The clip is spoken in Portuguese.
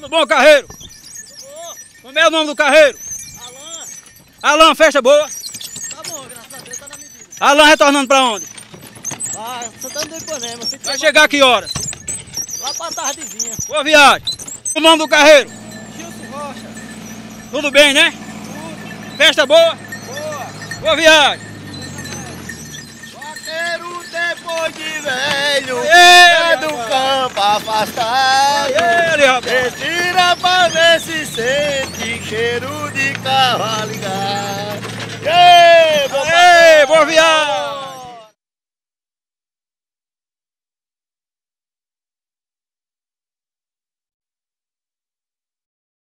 Tudo bom, carreiro? Tudo bom. Como é o nome do carreiro? Alan. Alan, festa boa? Tá bom, graças a Deus, tá na medida. Alan retornando pra onde? Ah, Santana do Ipanema. Vai chegar que horas? Lá pra tardezinha. Boa viagem. O nome do carreiro? Gilson Rocha. Tudo bem, né? Tudo. Festa boa? Boa. Boa viagem. Vaqueiro depois de velho, Ei, é do rapaz. campo afastado. Ele, rapaz. Respira pra ver se sente cheiro de cavalo ligado. Ei, Ei, boa viagem.